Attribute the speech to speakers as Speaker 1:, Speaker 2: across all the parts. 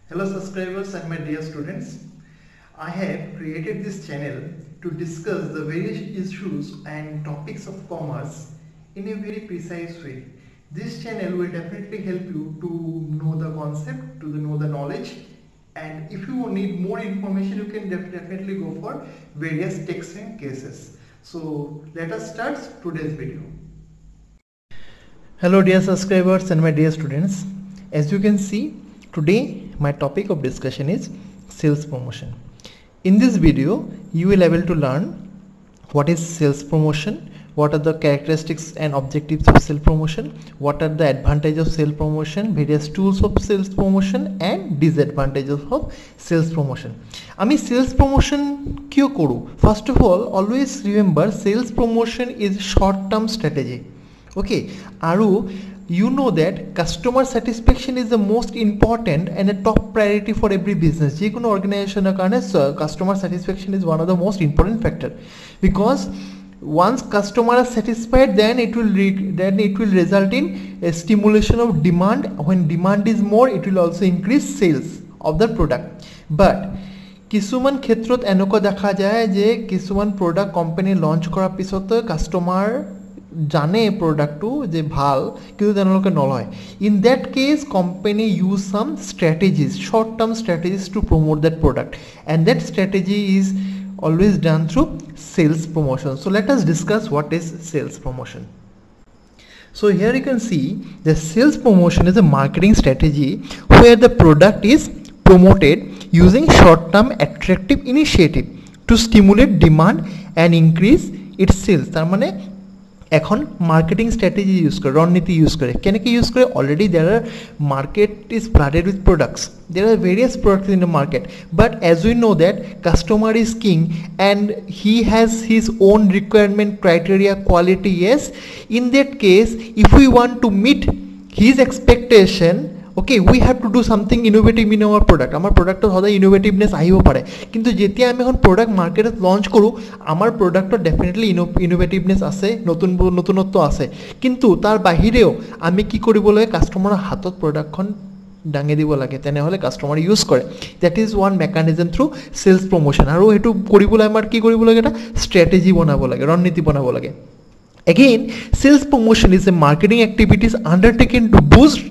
Speaker 1: Hello subscribers and my dear students. I have created this channel to discuss the various issues and topics of commerce in a very precise way. This channel will definitely help you to know the concept, to know the knowledge, and if you need more information you can definitely go for various texts and cases. So let us start today's video. Hello dear subscribers and my dear students. As you can see, today my topic of discussion is sales promotion. In this video you will able to learn what is sales promotion, what are the characteristics and objectives of sales promotion, what are the advantages of sales promotion, various tools of sales promotion and disadvantages of sales promotion. আমি sales promotion কিয় করু? First of all, always remember sales promotion is short term strategy. Okay, aru you know that customer satisfaction is the most important and a top priority for every business. যে কোনো organization karone customer satisfaction is one of the most important factor, because once customer are satisfied then it will result in a stimulation of demand. When demand is more, it will also increase sales of the product. But কিছুমান ক্ষেত্ৰত এনেকুৱা দেখা যায় যে কিছুমান product company launch কৰাৰ পিছত customer জানে প্ৰডাক্টটো যে ভাল কিন্তু তেওঁলোকে নলয়. In that case company use some strategies, short term strategies to promote that product, and that strategy is always done through sales promotion. So let us discuss what is sales promotion. So here you can see the sales promotion is a marketing strategy where the product is promoted using short term attractive initiative to stimulate demand and increase its sales. তার মানে এখন marketing strategy use করে, রণনীতি use করে। কেনেকে use করে? Already there are market is flooded with products, there are various products in the market, but as we know that customer is king and he has his own requirement, criteria, quality. Yes, in that case if we want to meet his expectation, okay, we have to do something innovative in our product. আমার প্রোডাক্টত সদায় ইনোভেটিভনেছ আহিব পাৰে, কিন্তু যেতিয়া আমি এখন product মাৰ্কেটত launch কৰোঁ আমাৰ প্ৰডাক্টত ডেফিনেটলি ইনোভেটিভনেছ আছে, নতুনত্ব আছে, কিন্তু তাৰ বাহিৰেও আমি কি কৰিব লাগে? কাষ্টমাৰৰ হাতত প্ৰডাক্টখন দাঙি দিব লাগে, তেনেহ'লে কাষ্টমাৰ ইউজ কৰে. That is one mechanism through sales promotion. আৰু সেইটো কৰিবলৈ আমাৰ কি কৰিব লাগে? এটা ষ্ট্ৰেটেজি বনাব লাগে, ৰণনীতি বনাব লাগে. Again, sales promotion is a marketing activities undertaken to boost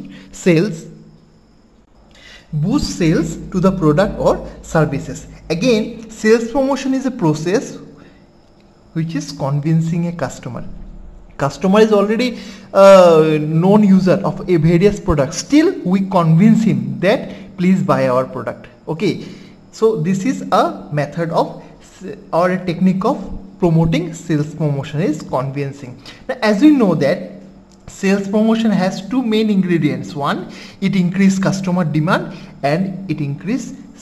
Speaker 1: sales to the product or services. Again, sales promotion is a process which is convincing a customer. Customer is already known user of a various products, still we convince him that please buy our product. Okay, so this is a method of or a technique of promoting sales promotion is convincing. Now as we know that sales promotion has two main ingredients. One, it increase customer demand and it increase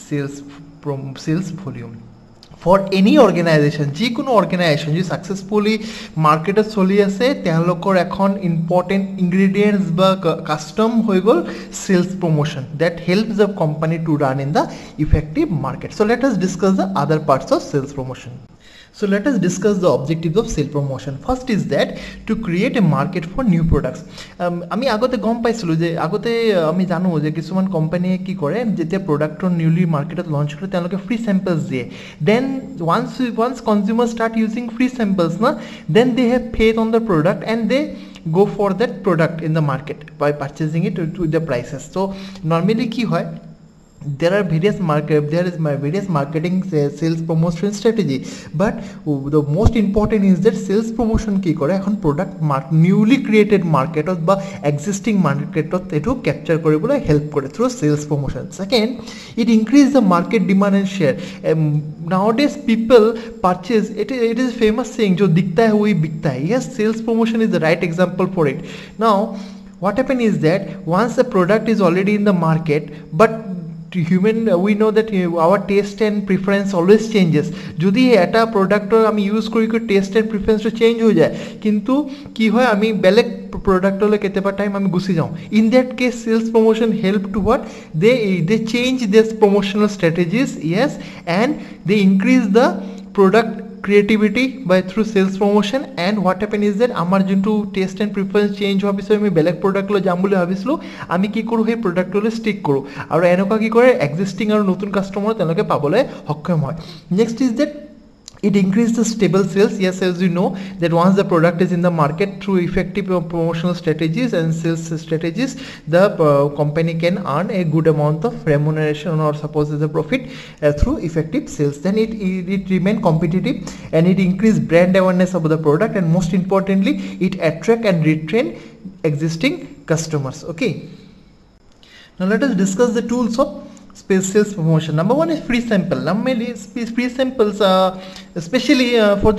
Speaker 1: sales volume. For any organization, যে কোনো organisation যে successfully মার্কেটত চলি আছে তেওঁলোকৰ এখন important ingredients বা custom হৈ গ'ল sales promotion, that helps the company to run in the effective market. So' let us discuss the other parts of sales promotion. So let us discuss the objectives of sales promotion. First is that to create a market for new products. আমি আগতে গম পাইছিলোঁ যে আগতে আমি জানো যে কিছুমান কোম্পানীয়ে কি কৰে, যেতিয়া প্ৰডাক্টৰ নিউলি মাৰ্কেটত লঞ্চ কৰে তেওঁলোকে ফ্ৰী চেম্পলছ দিয়ে. দেন once consumers start using free samples na, then they have faith on the product and they go for that product in the market by purchasing it with the prices. So normally কি হয়, there is various marketing sales promotion strategy, but the most important is that sales promotion কি কৰে, এখন product newly created market বা existing market এটো capture কৰিবলৈ help কৰে through sales promotion. Second, it increase the market demand and share. Nowadays people purchase, it is famous saying jo dikhta hai wohi bikta hai. Yes, sales promotion is the right example for it. Now what happen is that once the product is already in the market, but we know that our taste and preference always changes. যদি এটা প্ৰডাক্টৰ আমি use কৰি test and প্ৰিফাৰেঞ্চটো change হৈ যায়, কিন্তু কি হয় আমি বেলেগ প্ৰডাক্টলৈ কেতিয়াবা টাইম আমি গুচি যাওঁ. In that case sales promotion help to what, they change this promotional strategies, yes, and they increase the product creativity by through sales promotion, and what happen is that amar jintu taste and preference change howa pisoy ami beleg product lo jam boli bhabislu ami ki koru he product lo stick koru aru enoka ki kore existing aru notun customer teloke pabole hokkom hoy. Next is that it increases the stable sales. Yes, as you know that once the product is in the market, through effective promotional strategies and sales strategies, the company can earn a good amount of remuneration or suppose the profit through effective sales. Then it remain competitive, and it increase brand awareness of the product, and most importantly it attract and retain existing customers. Okay, now let us discuss the tools of sales promotion. Number one is free sample. Normally free samples especially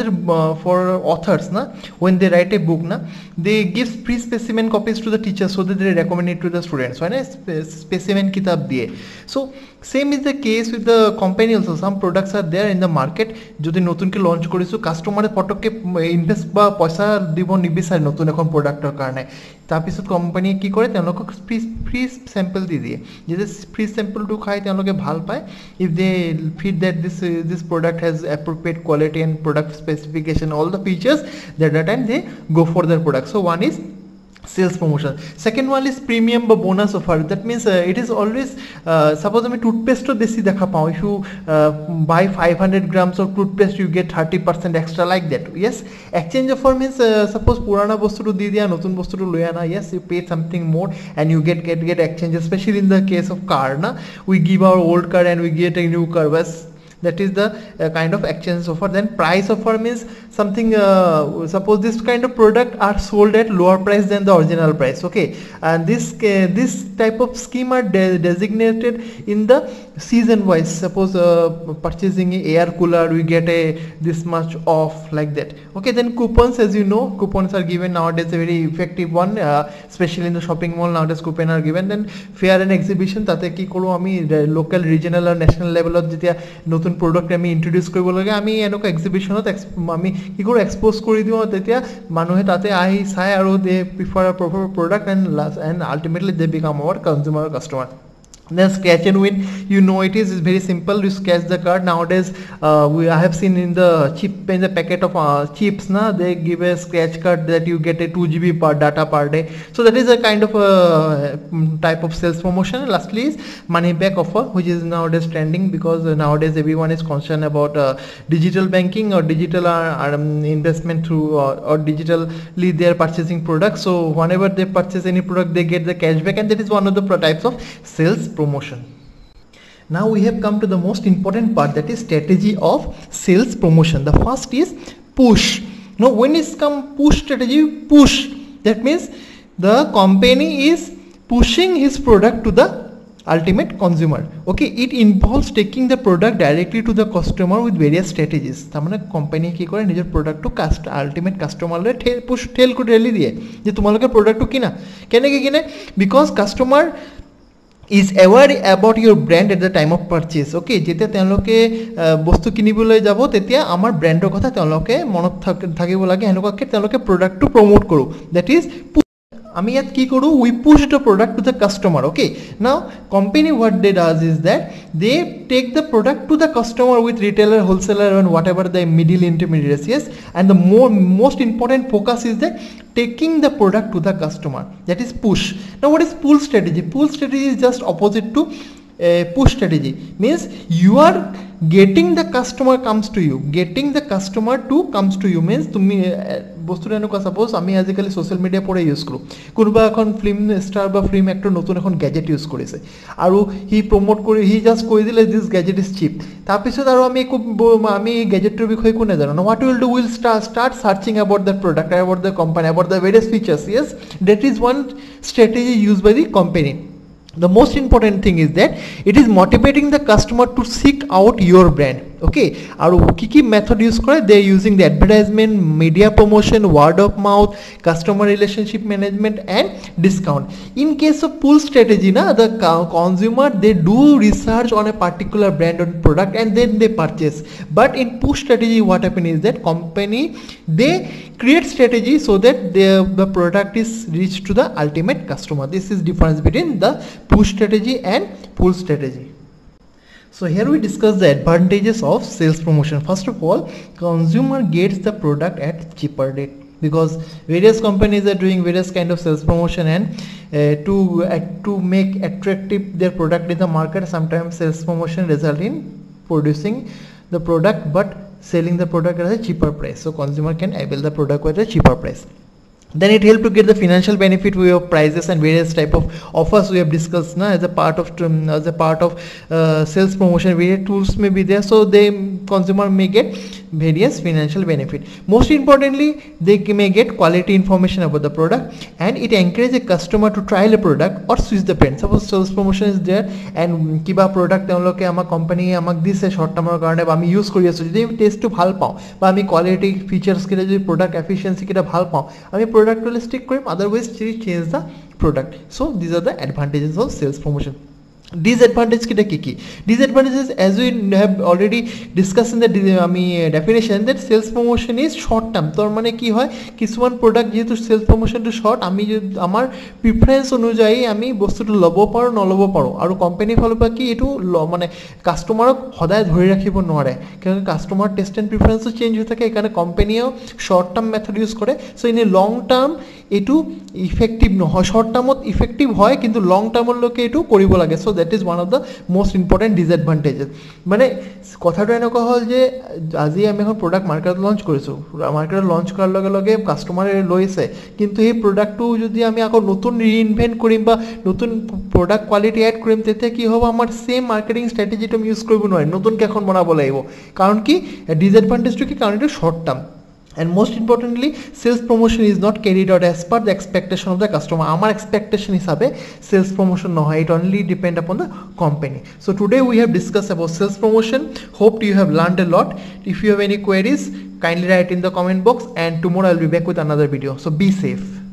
Speaker 1: for authors na, when they write a book na, they give free specimen copies to the teachers so that they recommend it to the students. When specimen kitab diye. So same is the case with the company also. Some products are there in the market jodi notun ke launch korisu customer photoke invest ba paisa dibo nibisare notun ekhon product er karone tar pisot company ki kore telok free sample di diye jodi free sample to khai telok bhal pai if they feel that this product has appropriate quality and product specification, all the features, that time they go for their product. So one is sales promotion. Second one is premium but bonus offer. That means it is always suppose I toothpaste to desi dekha pao, if you buy 500 grams of toothpaste you get 30% extra, like that. Yes, exchange offer means suppose purana bostu to di diya notun bostu to loya na, yes, you pay something more and you get exchange, especially in the case of car na, we give our old car and we get a new car. That is the kind of exchange offer. Then price offer means something suppose this kind of product are sold at lower price than the original price. Okay, and this type of scheme are designated in the season wise. Suppose purchasing a air cooler we get a this much off, like that. Okay, then coupons, as you know, coupons are given nowadays, a very effective one, especially in the shopping mall nowadays coupon are given. Then fair and exhibition, tate ki koru ami local, regional or national level of jetia notun product আমি introduce কৰিব লাগে, আমি এনেকুৱা এক্সিবিশনত আমি কি কৰোঁ expose কৰি দিওঁ, তেতিয়া মানুহে তাতে আহি চাই আৰু they prefer a proper product and ultimately they become our consumer customer. Then scratch and win, you know it is very simple. You scratch the card. Nowadays I have seen in the chip, in the packet of chips na, they give a scratch card that you get a 2 GB per data per day. So that is a kind of type of sales promotion. Lastly is money back offer, which is nowadays trending because nowadays everyone is concerned about digital banking or digital investment through or digitally they are purchasing products. So whenever they purchase any product they get the cashback, and that is one of the types of sales promotion. Now we have come to the most important part, that is strategy of sales promotion. The first is push. Now when it's come push strategy, push, that means the company is pushing his product to the ultimate consumer. Okay, it involves taking the product directly to the customer with various strategies. তারমানে company কি করে নিজের product to ultimate কাস্টমারে push ঠেল করে ঢেলি দিয়ে যে তোমালোকে প্রোডাক্ট কিনা কেনেকে কিনে, because customer is aware about your brand at the time of purchase. Okay, যেতিয়া তেওঁলোকে বস্তু কিনিবলৈ যাব তেতিয়া আমাৰ ব্ৰ্যান্ডৰ কথা তেওঁলোকে মনত থাকিব লাগে, এনেকুৱাকৈ তেওঁলোকে প্ৰডাক্টটো প্ৰমোট কৰোঁ. দ্যাট ইজ আমি ইয়াত কি কৰোঁ, we push the product to the customer. Okay, now company what they does is that they take the product to the customer with retailer, wholesaler and whatever the middle intermediaries. Yes, and the most important focus is that taking the product to the customer, that is push. Now what is pull strategy? Pull strategy is just opposite to push strategy, means you are getting the customer comes to you, getting the customer to comes to you means তুমি বস্তুটা এনেকুৱা suppose আমি আজিকালি social media পৰে use কৰোঁ, কোনোবা এখন film star বা ফিল্ম এক্টৰ নতুন এখন গেজেট ইউজ কৰিছে আৰু হি প্ৰমোট কৰি হি জাষ্ট কৈ দিলে দিছ গেজেট ইজ চিপ, তাৰপিছত আৰু আমি গেজেটটোৰ বিষয়ে একো নাজানো. What will do, will start searching about the product, about the company, about the various features. Yes, that is one strategy used by the company. The most important thing is that it is motivating the customer to seek out your brand. Okay, aru ki method use kore, they are using the advertisement, media promotion, word of mouth, customer relationship management and discount. In case of pull strategy na, the consumer they do research on a particular brand or product and then they purchase. But in push strategy what happen is that company they create strategy so that the product is reached to the ultimate customer. This is difference between the push strategy and pull strategy. So here we discuss the advantages of sales promotion. First of all, consumer gets the product at cheaper rate, because various companies are doing various kind of sales promotion, and to make attractive their product in the market, sometimes sales promotion result in producing the product but selling the product at a cheaper price, so consumer can avail the product at a cheaper price. Then it helps to get the financial benefit with your prices and various type of offers we have discussed now as a part of sales promotion. Various tools may be there, so the consumer may get various financial benefit. Most importantly, they may get quality information about the product, and it encourages a customer to trial a product or switch the brand. Suppose sales promotion is there and kiba product তেওঁলোকে আমাৰ company আমাক দিছে short টার্মৰ কাৰণে বা আমি use কৰি আছো, যদি আমি টেষ্টটো ভাল পাওঁ বা আমি কোৱালিটি ফিচাৰ্ছ কেইটা যদি প্ৰডাক্ট এফিচিয়েন্সি কেইটা ভাল পাওঁ, আমি প্ৰডাক্টলৈ ষ্টিক কৰিম, otherwise change the product. So' these are the advantages of sales promotion. Disadvantage kita kiki. Disadvantages, as we have already discussed in the definition, that sales promotion is short term. tor mane ki hoy kisuman product jehetu sales promotion to short, ami amar preference অনুযায়ী আমি বস্তুটো লব পাৰো নলব পাৰো, আৰু company ফালৰ পৰা কি এটো মানে কাস্টমাৰক সদায় ধৰি ৰাখিব নোৱাৰে, কাৰণ কাস্টমাৰ টেষ্ট এণ্ড প্ৰিফাৰেন্সও চেঞ্জ হৈ থাকে, এইকাৰণে কোম্পানীও শৰ্ট টাৰ্ম মেথড ইউজ কৰে. So in a long term এটো ইফেক্টিভ নহয়, শৰ্ট টাৰ্মত ইফেক্টিভ হয় কিন্তু লং টাৰ্মলৈকে এটো কৰিব লাগে. So that is one of the most important disadvantages. মানে কথাটো এনেকুৱা হ'ল যে আজি আমি এখন প্ৰডাক্ট মাৰ্কেটত লঞ্চ কৰিছোঁ, মাৰ্কেটত লঞ্চ কৰাৰ লগে লগে কাষ্টমাৰে লৈছে, কিন্তু সেই প্ৰডাক্টটো যদি আমি আকৌ নতুন ৰিইনভেণ্ট কৰিম বা নতুন প্ৰডাক্ট কোৱালিটি এড কৰিম, তেতিয়া কি হ'ব, আমাৰ সেম মাৰ্কেটিং ষ্ট্ৰেটেজিটো আমি ইউজ কৰিব নোৱাৰিম, নতুনকৈ এখন বনাব লাগিব. কাৰণ কি ডিসএডভান্টেজটো কি, কাৰণ এইটো short term. And most importantly, sales promotion is not carried out as per the expectation of the customer. Our expectation is sales promotion no, it only depend upon the company. So today we have discussed about sales promotion. Hope you have learned a lot. If you have any queries, kindly write in the comment box, and tomorrow I'll be back with another video. So be safe.